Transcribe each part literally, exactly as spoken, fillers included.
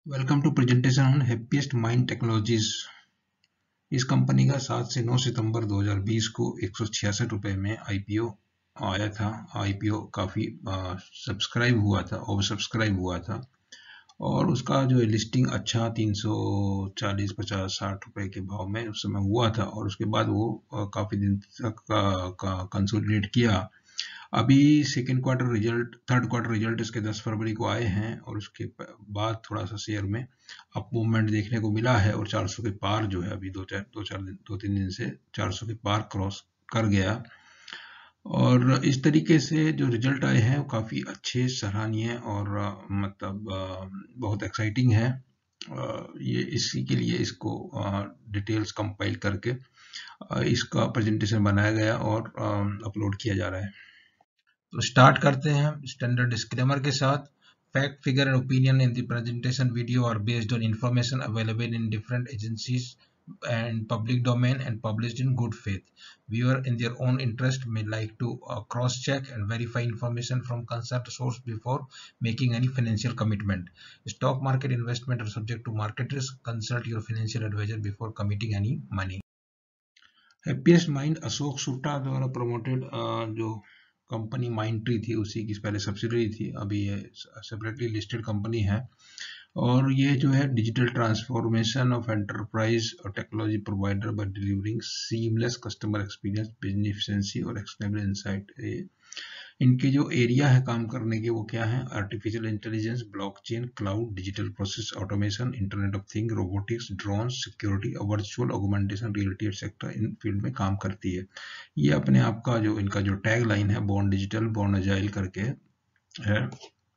Welcome to presentation on happiest mind technologies. इस कंपनी का सात से नौ सितंबर दो हज़ार बीस को एक सौ छियासठ रुपए में आईपीओ आया था। आईपीओ काफी सब्सक्राइब हुआ था, ओवर सब्सक्राइब हुआ था और उसका जो लिस्टिंग अच्छा तीन सौ चालीस पचास साठ रुपए के भाव में उस समय हुआ था और उसके बाद वो आ, काफी दिन तक कंसोलिडेट किया। अभी second quarter result third quarter result इसके दस फरवरी को आए हैं और उसके बाद थोड़ा सा शेयर में अप मूवमेंट देखने को मिला है और चार सौ के पार जो है अभी दो चार दो चार दिन दो तीन दिन से चार सौ के पार क्रॉस कर गया। और इस तरीके से जो रिजल्ट आए हैं वो काफी अच्छे, सराहनीय और आ, मतलब आ, बहुत एक्साइटिंग है। आ, ये इसी के लिए इसको डिटेल्स कंपाइल करके आ, इसका प्रेजेंटेशन बनाया गया और अपलोड किया जा रहा है। तो स्टार्ट करते हैं स्टैंडर्ड डिस्क्लेमर के साथ। Fact, figure and opinion in the presentation video are based on information available in different agencies and public domain and published in good faith. Viewer in their own interest may like to uh, cross check and verify information from concerned source before making any financial commitment. Stock market investment are subject to market risk. Consult your financial advisor before committing any money. Happiest mind Ashok Sutta द्वारा promoted जो company mind tree थी उसी की पहले subsidiary थी, अभी ये separately listed company है और ये जो है डिजिटल ट्रांसफॉर्मेशन ऑफ एंटरप्राइज और technology provider by delivering seamless customer experience, business efficiency और एक्शनेबल इनसाइट। इनके जो एरिया है काम करने के वो क्या है? Artificial intelligence, blockchain, cloud, digital process automation, internet of thing, robotics, drone, security, virtual augmentation, reality etcetera इन फील्ड में काम करती है। ये अपने आप का जो इनका जो टैग लाइन है बॉर्न डिजिटल बॉर्न अजाइल करके है।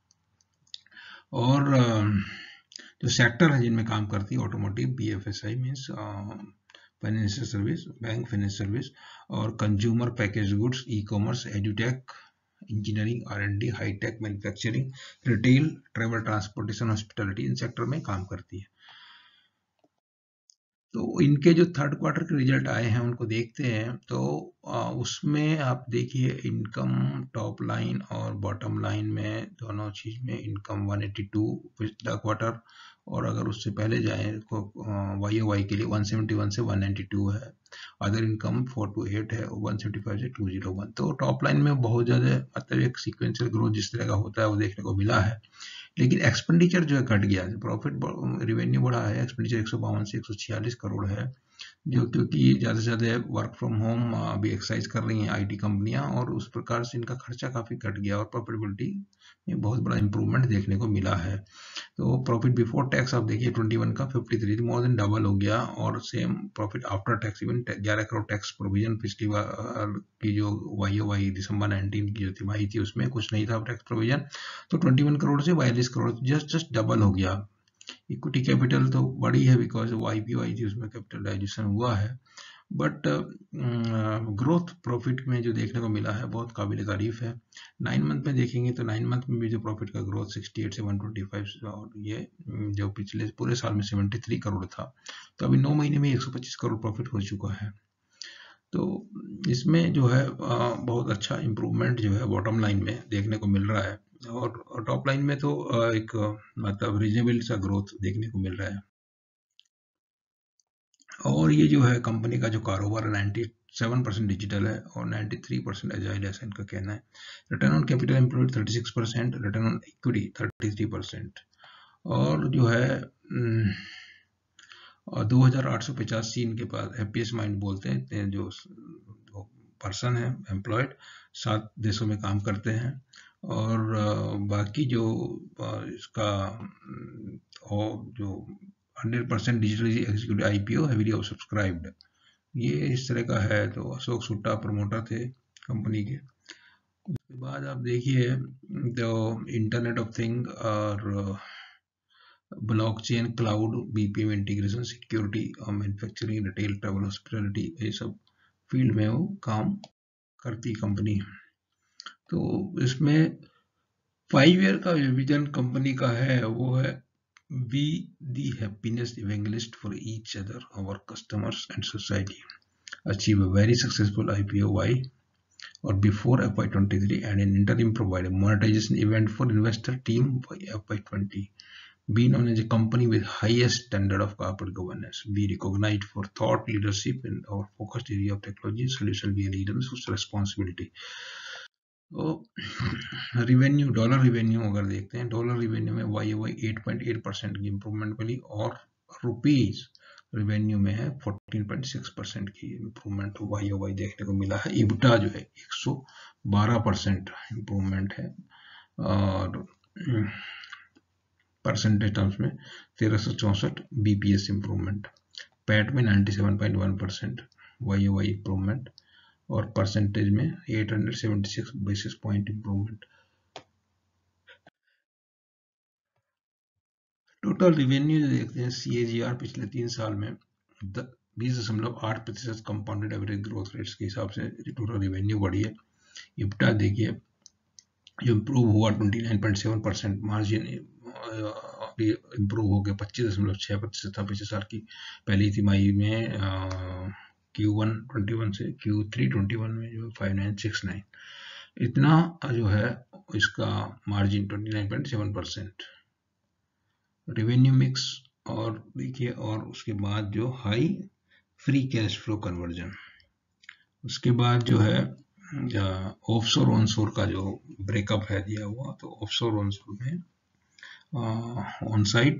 और जो सेक्टर है जिनमें काम करती है automotive, BFSI means financial service, bank finance service और consumer package goods, e commerce, edutech, engineering, R and D, hitech manufacturing, retail, travel, transportation, hospitality इन सेक्टर में काम करती है। तो इनके जो थर्ड क्वार्टर के रिजल्ट आए हैं उनको देखते हैं तो आ, उसमें आप देखिए इनकम टॉप लाइन और बॉटम लाइन में दोनों चीज में इनकम एक सौ बयासी पिछला क्वार्टर और अगर उससे पहले जाएं तो वाई ओ वाई के लिए एक सौ इकहत्तर से एक सौ बानवे है। अदर इनकम चार सौ अट्ठाईस है और एक सौ पचहत्तर से दो सौ एक। तो टॉप लाइन में बहुत ज्यादा मतलब एक सीक्वेंशियल ग्रोथ जिस तरह का होता है वो देखने को मिला है, लेकिन एक्सपेंडिचर जो है घट गया है। प्रॉफिट रिवेन्यू बढ़ा है, एक्सपेंडिचर एक सौ बावन से एक सौ छियालीस करोड़ है, जो क्योंकि ज़्यादा से ज़्यादा वर्क फ्रॉम होम अभी एक्सरसाइज कर रही हैं आईटी कंपनियां और उस प्रकार से इनका खर्चा काफ़ी घट गया और प्रॉफिटेबिलिटी में बहुत बड़ा इंप्रूवमेंट देखने को मिला है। तो प्रॉफिट बिफोर टैक्स आप देखिए इक्कीस का तिरेपन मोर देन डबल हो गया और same profit after tax even ग्यारह करोड़ टैक्स प्रोविजन पिछली बार की जो वाई ओ वाई दिसंबर उन्नीस की जो तिमाही थी उसमें कुछ नहीं था टैक्स प्रोविजन, तो इक्कीस करोड़ से बयालीस करोड़ जस्ट जस्ट डबल हो गया। इक्विटी कैपिटल तो बड़ी है बिकॉज वो आईपीओ आई थी उसमें कैपिटलाइजेशन हुआ है, बट ग्रोथ प्रॉफिट में जो देखने को मिला है बहुत काबिल तारीफ है। नाइन मंथ में देखेंगे तो नाइन मंथ में भी जो प्रॉफिट का ग्रोथ अड़सठ से एक सौ पच्चीस और ये जो पिछले पूरे साल में तिहत्तर करोड़ था, तो अभी नौ महीने में एक सौ पच्चीस करोड़ प्रॉफिट हो चुका है। तो इसमें जो है बहुत अच्छा इम्प्रूवमेंट जो है बॉटम लाइन में देखने को मिल रहा है और टॉप लाइन में तो एक मतलब रीजनेबल सा ग्रोथ देखने को मिल रहा है। और ये जो है कंपनी का जो कारोबार है सत्तानवे परसेंट डिजिटल है और तिरानवे परसेंट एजाइल है, इनका कहना है। रिटर्न ऑन कैपिटल एम्प्लॉयड छत्तीस परसेंट, रिटर्न ऑन इक्विटी तैंतीस परसेंट और जो है और दो हज़ार आठ सौ पचासी इनके पास हैप्पीएस्ट माइंड बोलते हैं जो पर्सन है एम्प्लॉयड, सात देशों में काम करते हैं और बाकी जो इसका और जो hundred percent digitally executive IPO heavily subscribed, ये इस तरह का है। तो अशोक सुट्टा प्रमोटर थे कंपनी के। उसके बाद आप देखिए तो इंटरनेट ऑफ थिंग और blockchain, cloud, BPM integration, security और मैन्युफैक्चरिंग, रिटेल, ट्रैवल, हॉस्पिटैलिटी, ये सब फील्ड में वो काम करती कंपनी। तो इसमें फाइव ईयर का विजन कंपनी का है वो है be the happiness evangelist for each other, our customers and society, achieve a very successful IPO Y or before F Y twenty-three and an interim provide a monetization event for investor team by F Y twenty. Be known as a company with highest standard of corporate governance. Be recognized for thought leadership in our focused area of technology solution. Be a leader with responsibility. तो revenue, dollar revenue अगर देखते हैं, dollar revenue में Y Y eight point eight percent की improvement मिली और rupees revenue में है फोर्टीन पॉइंट सिक्स परसेंट की इंप्रूवमेंट वाई वाई देखने को मिला है। इब्टा जो है एक सौ बारह परसेंट इंप्रूवमेंट है और परसेंटेज टर्म्स में तेरह सौ चौसठ बीपीएस इंप्रूवमेंट। पैट में ninety seven point one percent Y Y improvement और परसेंटेज में eight hundred seventy six basis point improvement. Total revenue जो देखते हैं सीएजीआर पिछले तीन साल में बीस दशमलव आठ प्रतिशत कंपाउंडेड एवरेज ग्रोथ रेट्स के हिसाब से टोटल रिवेन्यू बढ़ी है। इब्टा देखिए जो इम्प्रूव हुआ twenty nine point seven percent, margin अभी इम्प्रूव हो गया पच्चीस दशमलव छः प्रतिशत था पिछले साल की पहली तिमाही में क्यू वन ट्वेंटी वन से क्यू थ्री ट्वेंटी वन में जो फाइव नाइन सिक्स नाइन इतना जो है इसका margin twenty nine point seven percent revenue mix. और देखिए और उसके बाद जो high free cash flow conversion, उसके बाद जो है ऑफशोर ऑनशोर का जो ब्रेकअप है दिया हुआ, तो ऑफशोर ऑनशोर में on site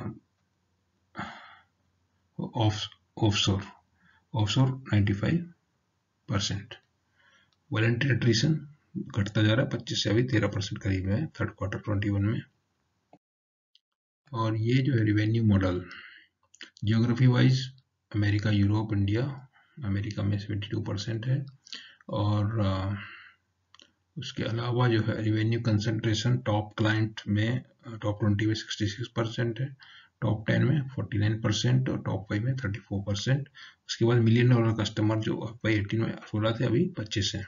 offshore offshore ninety five percent, voluntary attrition घटता जा रहा है पच्चीस से अभी तेरह परसेंट करीब है थर्ड क्वार्टर ट्वेंटी वन में। और ये जो है revenue model geography wise America, Europe, India, America में सेवेंटी टू परसेंट है और आ, उसके अलावा जो है रिवेन्यू कंसंट्रेशन टॉप क्लाइंट में टॉप ट्वेंटी में सिक्सटी सिक्स परसेंट है, टॉप टेन में फोर्टी नाइन परसेंट और टॉप फाइव में थर्टी फोर परसेंट। उसके बाद मिलियन डॉलर कस्टमर जो एफवाई एटीन में सोलह थे अभी पच्चीस है।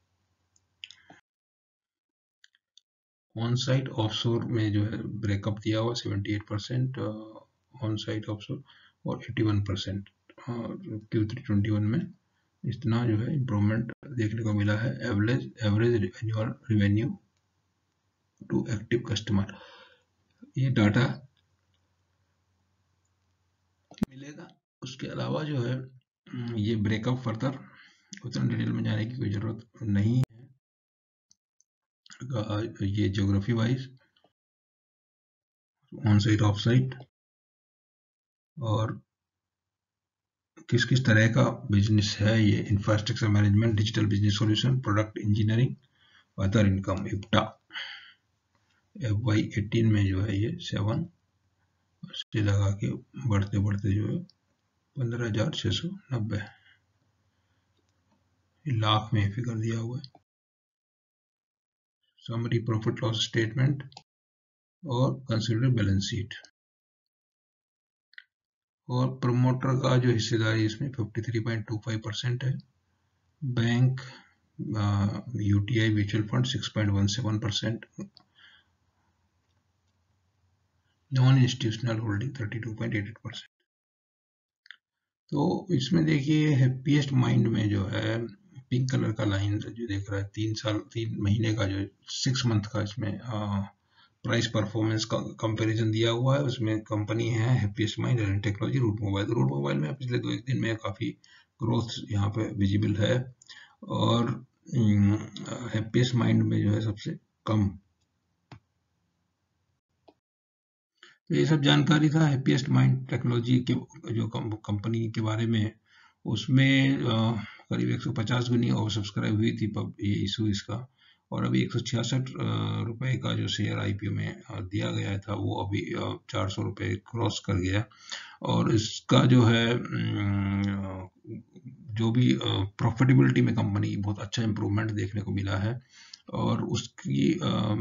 ऑन साइट ऑफशोर में जो है ब्रेकअप दिया हुआ seventy eight percent on site offshore और eighty one percent Q three twenty one में इतना जो है इम्प्रूवमेंट देखने को मिला है। Average average annual revenue to active customer, ये डाटा मिलेगा। उसके अलावा जो है ये ब्रेकअप फर्दर उतना डिटेल में जाने की कोई जरूरत नहीं है। ये geography wise on site off site और किस किस तरह का बिजनेस है ये, infrastructure management, digital business solution, product engineering, other income. EBITDA F Y eighteen में जो है ये सेवन से लगा के बढ़ते बढ़ते जो है पंद्रह हजार छह सौ नब्बे लाख में फिगर दिया हुआ है। समरी प्रॉफिट लॉस स्टेटमेंट और कंसिडर बैलेंस शीट। और प्रमोटर का जो हिस्सेदारी इसमें fifty three point two five percent है। Bank UTI mutual fund six point one seven percent, non institutional holding thirty two point eight eight percent. तो इसमें देखिए हैप्पीएस्ट माइंड में जो है पिंक कलर का लाइन जो देख रहा है तीन साल तीन महीने का जो सिक्स मंथ का इसमें प्राइस परफॉर्मेंस का कंपैरिजन दिया हुआ है। उसमें कंपनी है Happiest Mind and Technology, Route Mobile. Route Mobile में पिछले दो एक दिन में काफ़ी ग्रोथ यहाँ पे विजिबल है और हैप्पीएस्ट माइंड में जो है सबसे कम। तो ये सब जानकारी था हैप्पीएस्ट माइंड टेक्नोलॉजी के जो कंपनी के बारे में। उसमें करीब एक सौ पचास गुनी ओवर सब्सक्राइब हुई थी ये इशू इसका, और अभी एक सौ छियासठ रुपए का जो शेयर आईपीओ में दिया गया था वो अभी चार सौ रुपये क्रॉस कर गया। और इसका जो है जो भी प्रॉफिटेबिलिटी में कंपनी की बहुत अच्छा इम्प्रूवमेंट देखने को मिला है और उसकी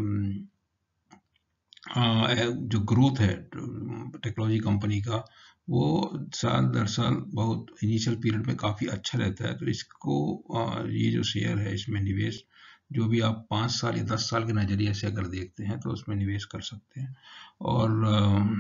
जो ग्रोथ है टेक्नोलॉजी कंपनी का वो साल दर साल बहुत इनिशियल पीरियड में काफ़ी अच्छा रहता है। तो इसको ये जो शेयर है इसमें निवेश जो भी आप पाँच साल या दस साल के नज़रिए से अगर देखते हैं तो उसमें निवेश कर सकते हैं। और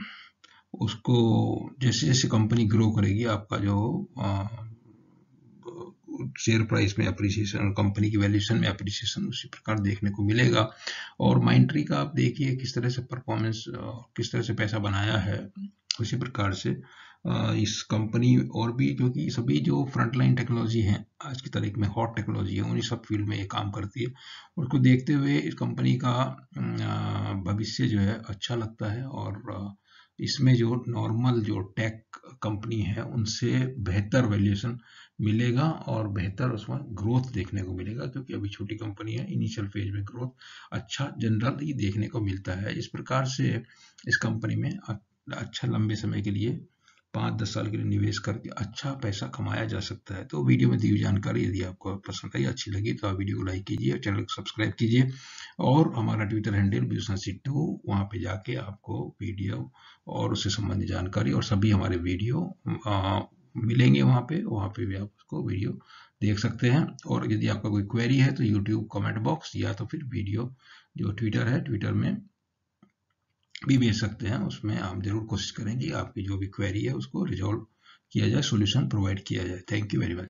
उसको जैसे जैसे कंपनी ग्रो करेगी आपका जो शेयर प्राइस में अप्रिसिएशन और कंपनी की वैल्यूएशन में अप्रिसिएशन उसी प्रकार देखने को मिलेगा। और माइंडट्री का आप देखिए किस तरह से परफॉर्मेंस, किस तरह से पैसा बनाया है, उसी प्रकार से इस कंपनी और भी, क्योंकि सभी जो फ्रंटलाइन टेक्नोलॉजी है आज की तारीख में, हॉट टेक्नोलॉजी है, उन्हीं सब फील्ड में ये काम करती है। उसको देखते हुए इस कंपनी का भविष्य जो है अच्छा लगता है, और इसमें जो नॉर्मल जो टेक कंपनी है उनसे बेहतर वैल्यूएशन मिलेगा और बेहतर उसमें ग्रोथ देखने को मिलेगा, क्योंकि अभी छोटी कंपनी है, इनिशियल फेज में ग्रोथ अच्छा जनरली देखने को मिलता है। इस प्रकार से इस कंपनी में अच्छा लंबे समय के लिए, पाँच दस साल के लिए निवेश करके अच्छा पैसा कमाया जा सकता है। तो वीडियो में दी हुई जानकारी यदि आपको पसंद आई, अच्छी लगी, तो आप वीडियो को लाइक कीजिए और चैनल को सब्सक्राइब कीजिए। और हमारा ट्विटर हैंडल बिजनेस सिद्धू, वहाँ पे जाके आपको वीडियो और उससे संबंधित जानकारी और सभी हमारे वीडियो आ, मिलेंगे वहाँ पे वहाँ पे भी आप उसको वीडियो देख सकते हैं। और यदि आपका कोई क्वेरी है तो यूट्यूब कमेंट बॉक्स या तो फिर वीडियो जो ट्विटर है, ट्विटर में भी भेज सकते हैं। उसमें हम जरूर कोशिश करेंगे आपकी जो भी क्वेरी है उसको रिजॉल्व किया जाए, सॉल्यूशन प्रोवाइड किया जाए। Thank you very much.